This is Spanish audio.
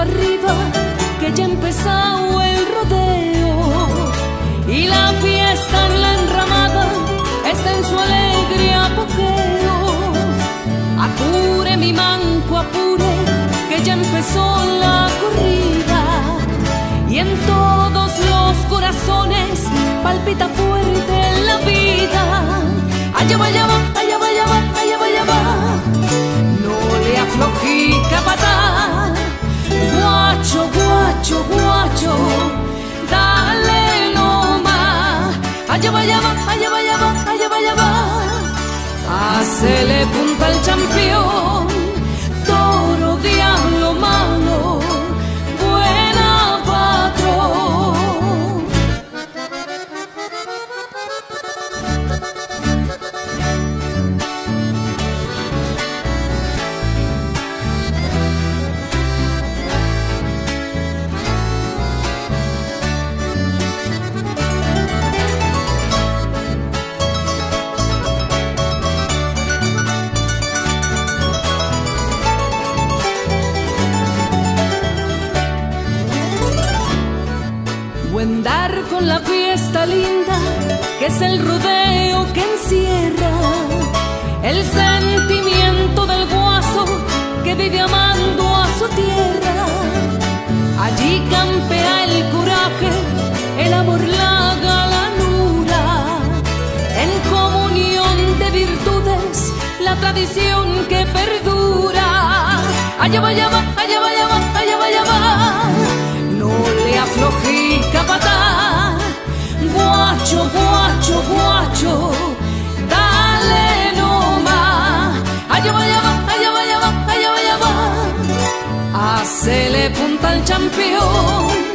arriba, que ya ha empezado el rodeo y la fiesta en la enramada está en su alegre apogeo. Apure mi manco, apure, que ya empezó la corrida y en todos los corazones palpita fuerte la vida. Allá va, allá va, allá va, allá va, allá va, allá va. No le aflojica patá. Guacho, guacho, guacho, dale nomás. Allá va, allá va, allá va, allá va, allá va, allá va. Hacele punta al campeón, toro, diablo, malo, buena patrón. Buen dar con la fiesta linda, que es el rodeo que encierra el sentimiento del guaso que vive amando a su tierra. Allí campea el coraje, el amor, la galanura, en comunión de virtudes, la tradición que perdura. Allá va, allá va, allá va, allá va, allá va, allá va. No le aflojica patá. Guacho, guacho, guacho, dale nomás. Allá va, allá va, allá va, allá va, allá va, allá va. Hacele punta al campeón,